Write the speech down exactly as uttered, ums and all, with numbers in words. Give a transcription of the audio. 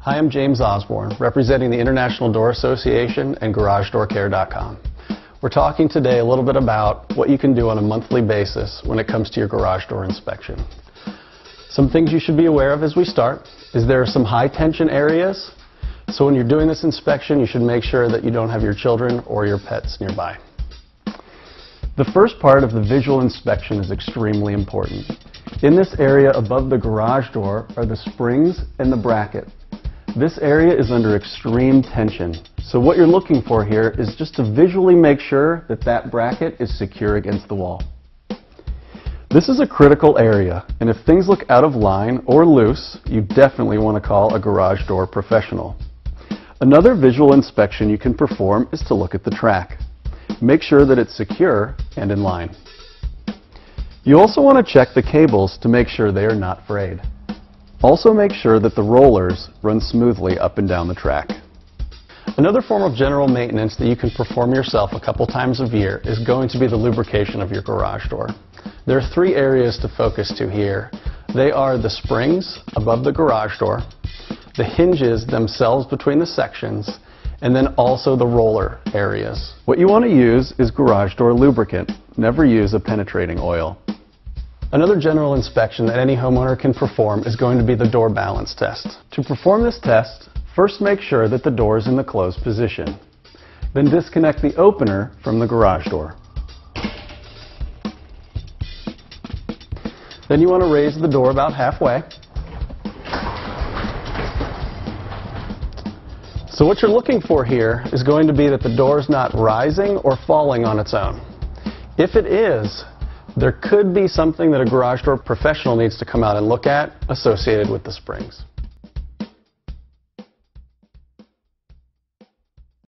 Hi, I'm James Osborne, representing the International Door Association and Garage Door Care dot com. We're talking today a little bit about what you can do on a monthly basis when it comes to your garage door inspection. Some things you should be aware of as we start is there are some high tension areas. So when you're doing this inspection, you should make sure that you don't have your children or your pets nearby. The first part of the visual inspection is extremely important. In this area above the garage door are the springs and the bracket. This area is under extreme tension. So what you're looking for here is just to visually make sure that that bracket is secure against the wall. This is a critical area, and if things look out of line or loose, you definitely want to call a garage door professional. Another visual inspection you can perform is to look at the track. Make sure that it's secure and in line. You also want to check the cables to make sure they are not frayed. Also make sure that the rollers run smoothly up and down the track. Another form of general maintenance that you can perform yourself a couple times a year is going to be the lubrication of your garage door. There are three areas to focus to here. They are the springs above the garage door, the hinges themselves between the sections, and then also the roller areas. What you want to use is garage door lubricant. Never use a penetrating oil. Another general inspection that any homeowner can perform is going to be the door balance test. To perform this test, first make sure that the door is in the closed position. Then disconnect the opener from the garage door. Then you want to raise the door about halfway. So what you're looking for here is going to be that the door is not rising or falling on its own. If it is, there could be something that a garage door professional needs to come out and look at associated with the springs.